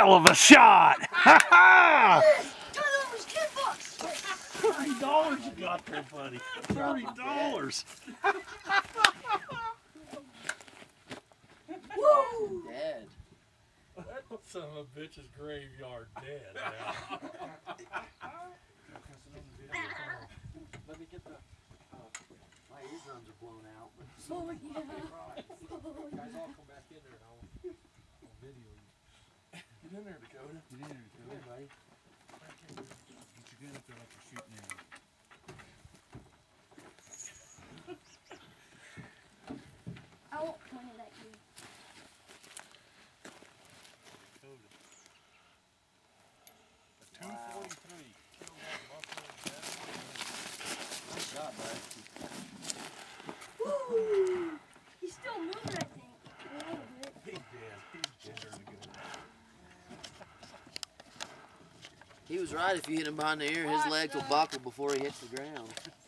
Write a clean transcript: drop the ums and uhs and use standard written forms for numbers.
hell of a shot! Ha ha! $30 you got there, buddy. $30. Woo! Dead. That son of a bitch's graveyard dead now. Let me get the. My eardrums are blown out. But Oh, yeah. Guys, all come back in there and I'll video you. get in there, Dakota. Get in there, Come here, buddy. get your gun up there like you're shooting at him. I won't point it at you. A 243 killed that buffalo dead. Nice shot, buddy. Woo! He's still moving, I think. A little bit. He's dead. He's dead. He was right. If you hit him behind the ear, his legs will buckle before he hits the ground.